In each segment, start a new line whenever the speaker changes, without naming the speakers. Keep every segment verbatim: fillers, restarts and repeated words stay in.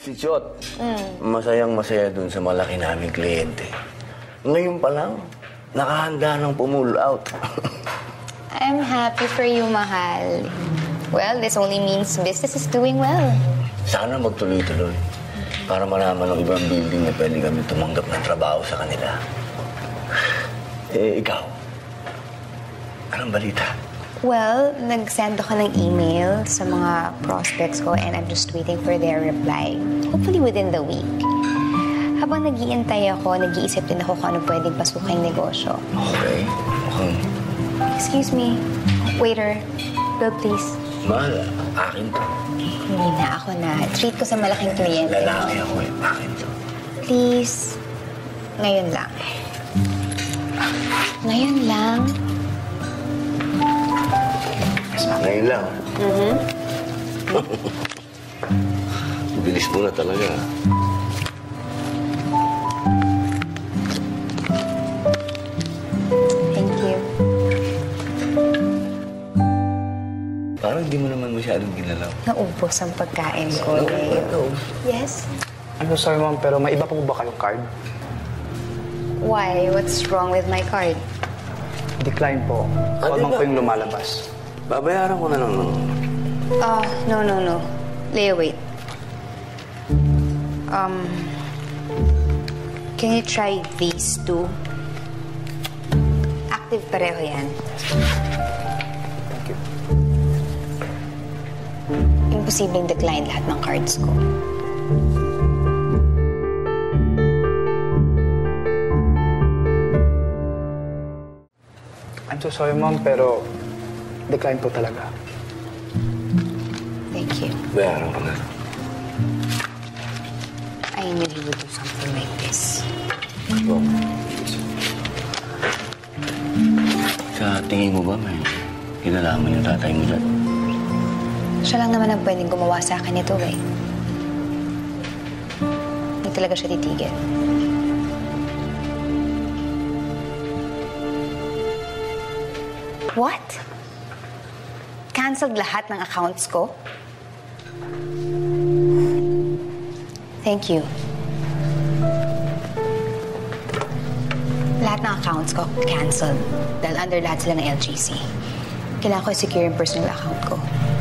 Si Chot, mm. masayang masaya dun sa malaki naming kliyente. Ngayon pa lang, nakahanda ng pumull out.
I'm happy for you, mahal. Well, this only means business is doing well.
Sana magtuloy-tuloy para malaman ng ibang building na pwede kami tumanggap ng trabaho sa kanila. Eh, ikaw, anong balita?
Well, nag-send ako ng email sa mga prospects ko and I'm just waiting for their reply. Hopefully within the week. Habang nag-iintay ako, nag-iisip din ako kung ano pwedeng pasuking negosyo.
Okay. Okay.
Excuse me. Waiter. Bill, please.
Mahal, akin to.
Hindi na, ako na. Treat ko sa malaking kliyente.
Lalaki ako eh. Akin to.
Please. Ngayon lang. Ngayon lang.
Ngayon lang.
Mm-hmm.
Bilis mo na talaga.
Thank you.
Parang di mo naman masyadong ginalaw.
Naubos ang pagkain ko.
Naubos?
Yes?
I'm so sorry, ma'am, pero may iba pa po ba kayong card?
Why? What's wrong with my card?
Decline po.
Ah,
Huwag man
diba?
po yung lumalabas.
Babayaran ko na lang.
Ah, uh, no, no, no. Leo, wait. Um, can you try these two? Active pareho yan.
Thank you.
Imposibleng decline lahat ng cards ko.
I'm so sorry, ma'am, pero decline po talaga.
Thank you.
Bayaran ko na.
I knew you would do something like this.
Oh. Sa tingin mo ba, may kinalaman yung tatay mo dyan?
Siya lang naman ang pwedeng gumawa sa akin ito, eh. Hindi talaga siya titigil. What? Cancelled lahat ng accounts ko? Thank you. Lahat ng accounts ko cancelled dahil under lahat sila ng L G C. Kailangan ko i-secure yung personal account ko.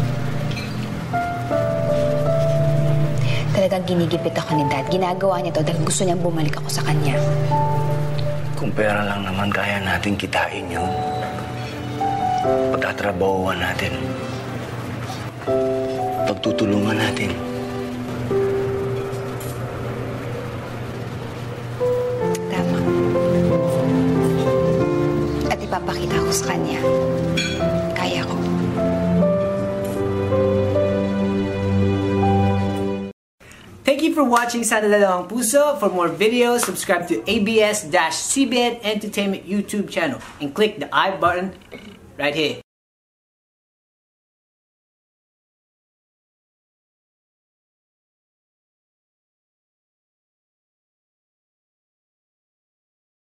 Talagang ginigipit ako ni Dad. Ginagawa niya to dahil gusto niyang bumalik ako sa kanya.
Kung pera lang naman, kaya natin kitain yun. Pagtatrabahuan natin. Pagtutulungan natin.
Tama. At ipapakita ko sa kanya. Kaya ko.
Thank you for watching Sana Dalawa Ang Puso. For more videos, subscribe to A B S C B N Entertainment YouTube channel and click the I button right here.